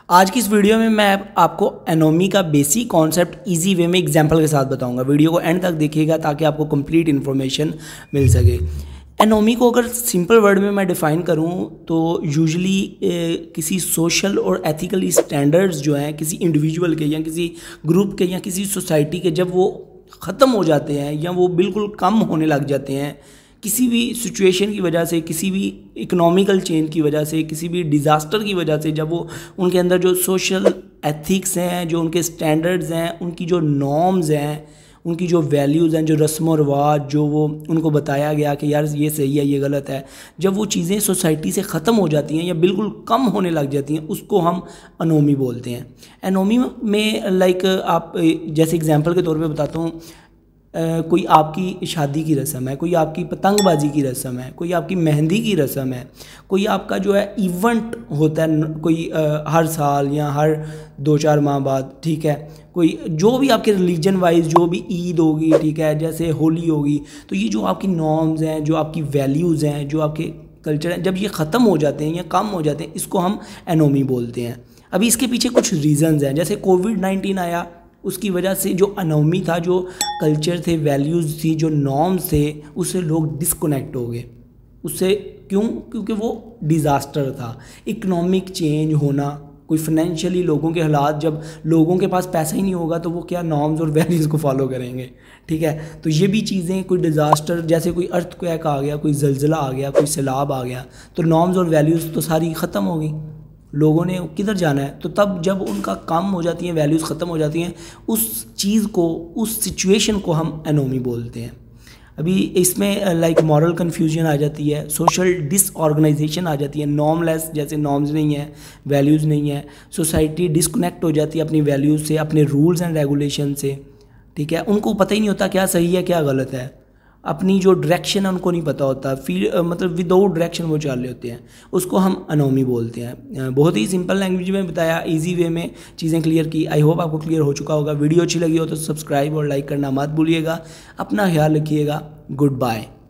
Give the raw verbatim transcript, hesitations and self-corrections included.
आज की इस वीडियो में मैं आपको एनोमी का बेसिक कॉन्सेप्ट इजी वे में एग्जांपल के साथ बताऊंगा। वीडियो को एंड तक देखिएगा ताकि आपको कंप्लीट इन्फॉर्मेशन मिल सके। एनोमी को अगर सिंपल वर्ड में मैं डिफ़ाइन करूं तो यूजुअली किसी सोशल और एथिकल स्टैंडर्ड्स जो हैं किसी इंडिविजुअल के या किसी ग्रुप के या किसी सोसाइटी के जब वो ख़त्म हो जाते हैं या वो बिल्कुल कम होने लग जाते हैं किसी भी सिचुएशन की वजह से, किसी भी इकोनॉमिकल चेंज की वजह से, किसी भी डिज़ास्टर की वजह से, जब वो उनके अंदर जो सोशल एथिक्स हैं, जो उनके स्टैंडर्ड्स हैं, उनकी जो नॉर्म्स हैं, उनकी जो वैल्यूज़ हैं, जो रस्म व रिवाज जो वो उनको बताया गया कि यार ये सही है ये गलत है, जब वो चीज़ें सोसाइटी से ख़त्म हो जाती हैं या बिल्कुल कम होने लग जाती हैं, उसको हम एनोमी बोलते हैं। एनोमी में लाइक आप जैसे एग्जांपल के तौर पे बताता हूँ, Uh, कोई आपकी शादी की रस्म है, कोई आपकी पतंगबाजी की रस्म है, कोई आपकी मेहंदी की रस्म है, कोई आपका जो है इवेंट होता है कोई uh, हर साल या हर दो चार माह बाद, ठीक है, कोई जो भी आपके रिलीजन वाइज जो भी ईद होगी, ठीक है, जैसे होली होगी, तो ये जो आपकी नॉर्म्स हैं, जो आपकी वैल्यूज़ हैं, जो आपके कल्चर हैं, जब ये ख़त्म हो जाते हैं या कम हो जाते हैं, इसको हम एनोमी बोलते हैं। अभी इसके पीछे कुछ रीज़न्स हैं, जैसे कोविड नाइन्टीन आया, उसकी वजह से जो एनोमी था, जो कल्चर थे, वैल्यूज़ थी, जो नॉर्म्स थे, उससे लोग डिस्कनेक्ट हो गए उससे। क्यों? क्योंकि वो डिज़ास्टर था। इकोनॉमिक चेंज होना, कोई फाइनेंशियली लोगों के हालात, जब लोगों के पास पैसा ही नहीं होगा तो वो क्या नॉर्म्स और वैल्यूज़ को फॉलो करेंगे, ठीक है। तो ये भी चीज़ें, कोई डिज़ास्टर जैसे कोई अर्थक्वेक आ गया, कोई ज़लज़ला आ गया, कोई सैलाब आ गया, तो नॉर्म्स और वैल्यूज़ तो सारी ख़त्म हो गई। लोगों ने किधर जाना है? तो तब जब उनका कम हो जाती हैं, वैल्यूज़ ख़त्म हो जाती हैं, उस चीज़ को, उस सिचुएशन को हम एनोमी बोलते हैं। अभी इसमें लाइक मॉरल कन्फ्यूजन आ जाती है, सोशल डिसऑर्गेनाइजेशन आ जाती है, नॉर्मलेस जैसे नॉर्म्स नहीं है, वैल्यूज़ नहीं है, सोसाइटी डिस्कनेक्ट हो जाती है अपनी वैल्यूज़ से, अपने रूल्स एंड रेगुलेशन से, ठीक है। उनको पता ही नहीं होता क्या सही है क्या गलत है, अपनी जो डायरेक्शन है उनको नहीं पता होता, फील मतलब विदाउट डायरेक्शन वो चल रहे होते हैं, उसको हम एनोमी बोलते हैं। बहुत ही सिंपल लैंग्वेज में बताया, इजी वे में चीज़ें क्लियर की। आई होप आपको क्लियर हो चुका होगा। वीडियो अच्छी लगी हो तो सब्सक्राइब और लाइक करना मत भूलिएगा। अपना ख्याल रखिएगा। Good bye.